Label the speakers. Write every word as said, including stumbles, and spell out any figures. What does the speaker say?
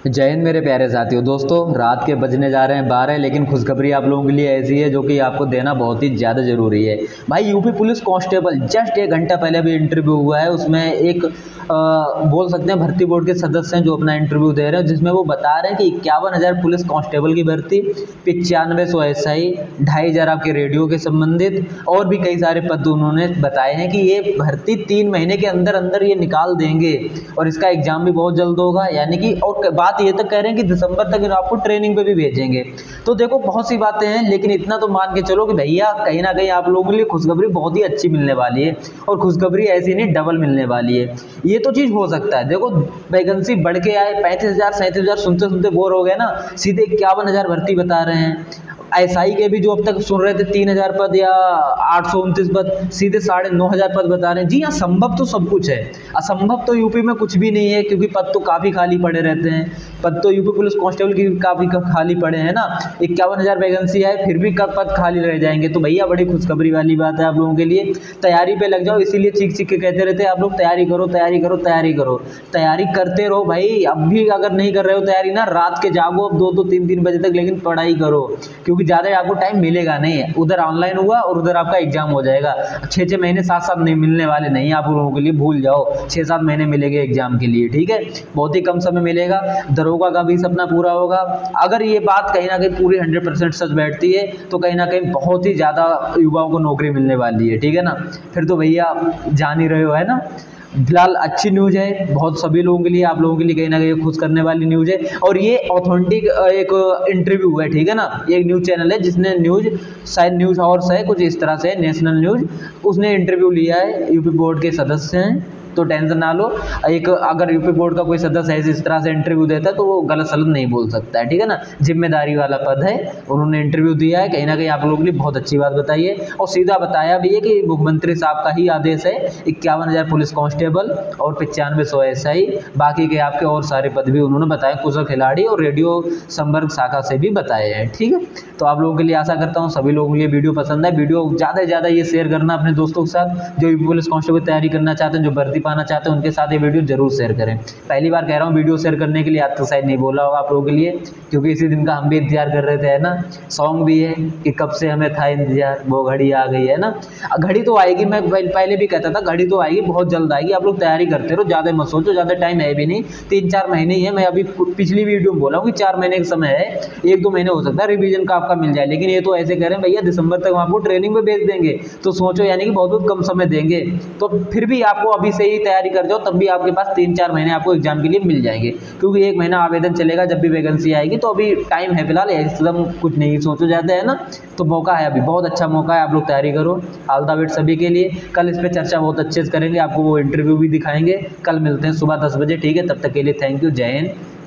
Speaker 1: जय हिंद मेरे प्यारे साथियों। दोस्तों, रात के बजने जा रहे हैं बारह, लेकिन खुशखबरी आप लोगों के लिए ऐसी है जो कि आपको देना बहुत ही ज़्यादा ज़रूरी है। भाई, यूपी पुलिस कांस्टेबल जस्ट एक घंटा पहले भी इंटरव्यू हुआ है। उसमें एक आ, बोल सकते हैं भर्ती बोर्ड के सदस्य हैं जो अपना इंटरव्यू दे रहे हैं, जिसमें वो बता रहे हैं कि इक्यावन हज़ार पुलिस कांस्टेबल की भर्ती, पचानवे सौ एस आई, ढाई हज़ार आपके रेडियो के संबंधित और भी कई सारे पद उन्होंने बताए हैं कि ये भर्ती तीन महीने के अंदर अंदर ये निकाल देंगे और इसका एग्ज़ाम भी बहुत जल्द होगा। यानी कि और बात ये तक कह रहे हैं कि दिसंबर तक आपको ट्रेनिंग पे भी भेजेंगे। तो देखो, बहुत सी बातें हैं, लेकिन इतना तो मान के चलो कि भैया कहीं ना कहीं आप लोगों के लिए खुशखबरी बहुत ही अच्छी मिलने वाली है। और खुशखबरी ऐसी नहीं, डबल मिलने वाली है। ये तो चीज़ हो सकता है। देखो, वैकेंसी बढ़ के आए, पैंतीस हज़ार सैंतीस हज़ार सुनते सुनते बोर हो गए ना, सीधे इक्यावन हज़ार भर्ती बता रहे हैं। एसआई के भी जो अब तक सुन रहे थे तीन हज़ार पद या आठ सौ उनतीस पद, सीधे साढ़े नौ हज़ार पद बता रहे हैं। जी हाँ, संभव तो सब कुछ है, असंभव तो यूपी में कुछ भी नहीं है, क्योंकि पद तो काफ़ी खाली पड़े रहते हैं। पद तो यूपी पुलिस कांस्टेबल की काफ़ी खाली पड़े हैं ना। इक्यावन हज़ार वैकेंसी है, फिर भी कब पद खाली रह जाएंगे। तो भैया बड़ी खुशखबरी वाली बात है आप लोगों के लिए। तैयारी पे लग जाओ, इसीलिए चीख चीख के कहते रहते हैं आप लोग, तैयारी करो तैयारी करो तैयारी करो। तैयारी करते रहो भाई। अब भी अगर नहीं कर रहे हो तैयारी ना, रात के जागो अब दो दो तीन तीन बजे तक, लेकिन पढ़ाई करो, क्योंकि ज़्यादा आपको टाइम मिलेगा नहीं। उधर ऑनलाइन हुआ और उधर आपका एग्जाम हो जाएगा। छः छः महीने साथ साथ नहीं मिलने वाले नहीं आप लोगों के लिए, भूल जाओ। छः सात महीने मिलेंगे एग्जाम के लिए, ठीक है। बहुत ही कम समय मिलेगा। दरोगा का भी सपना पूरा होगा। अगर ये बात कहीं ना कहीं पूरी हंड्रेड परसेंट सच बैठती है तो कहीं ना कहीं बहुत ही ज़्यादा युवाओं को नौकरी मिलने वाली है, ठीक है ना। फिर तो भैया जान ही रहे हो, है ना। फिलहाल अच्छी न्यूज़ है बहुत सभी लोगों के लिए, आप लोगों के लिए कहीं ना कहीं खुश करने वाली न्यूज़ है। और ये ऑथेंटिक एक इंटरव्यू है, ठीक है ना। एक न्यूज़ चैनल है जिसने न्यूज़, शायद न्यूज़ हाउस है कुछ इस तरह से, नेशनल न्यूज़, उसने इंटरव्यू लिया है। यूपी बोर्ड के सदस्य हैं, तो टेंशन ना लो। एक अगर यूपी बोर्ड का कोई सदस्य है इस तरह से इंटरव्यू देता है तो वो गलत सलत नहीं बोल सकता है, ठीक है ना। जिम्मेदारी वाला पद है, उन्होंने इंटरव्यू दिया है। कहीं ना कहीं आप लोगों के लिए बहुत अच्छी बात बताई है और सीधा बताया भी है कि मुख्यमंत्री साहब का ही आदेश है। इक्यावन हज़ार पुलिस कांस्टेबल और पचानवे सौ एस आई, बाकी के आपके और सारे पद भी उन्होंने बताए, कुशल खिलाड़ी और रेडियो संपर्क शाखा से भी बताए हैं, ठीक है। तो आप लोगों के लिए आशा करता हूँ सभी लोगों के लिए वीडियो पसंद है। वीडियो ज़्यादा से ज़्यादा ये शेयर करना अपने दोस्तों के साथ जो यूपी पुलिस कांस्टेबल की तैयारी करना चाहते हैं, जो भर्ती पाना चाहते हैं, उनके साथ ये वीडियो जरूर शेयर करें। पहली बार कह रहा हूँ वीडियो शेयर करने के लिए, आज तो शायद नहीं बोला होगा आप लोगों के लिए, क्योंकि इसी दिन का हम भी इंतजार कर रहे थे, है ना। सॉन्ग भी है कि कब से हमें था इंतजार, वो घड़ी आ गई, है ना। घड़ी तो आएगी, मैं पहले भी कहता था घड़ी तो आएगी, बहुत जल्द आएगी। आप लोग तैयारी करते रहो, ज़्यादा मत सोचो, ज़्यादा टाइम है भी नहीं, तीन चार महीने ही है। मैं अभी पिछली वीडियो में बोला हूँ कि चार महीने का समय है, एक दो महीने हो सकता है रिवीजन का आपका मिल जाए, लेकिन ये तो ऐसे कह रहे हैं भैया दिसंबर तक हम आपको ट्रेनिंग में भेज देंगे। तो सोचो, यानी कि बहुत बहुत कम समय देंगे। तो फिर भी आपको अभी से ही तैयारी कर जाओ, तब भी आपके पास तीन चार महीने आपको एग्जाम के लिए मिल जाएंगे, क्योंकि एक महीना आवेदन चलेगा जब भी वैकेंसी आएगी। तो अभी टाइम है फिलहाल, एकदम कुछ नहीं सोचो जाता है ना। तो मौका है, अभी बहुत अच्छा मौका है, आप लोग तैयारी करो। ऑल द बेस्ट सभी के लिए। कल इस पर चर्चा बहुत अच्छे से करेंगे, आपको वो इंटरव्यू भी दिखाएंगे। कल मिलते हैं सुबह दस बजे, ठीक है। तब तक के लिए थैंक यू, जय हिंद।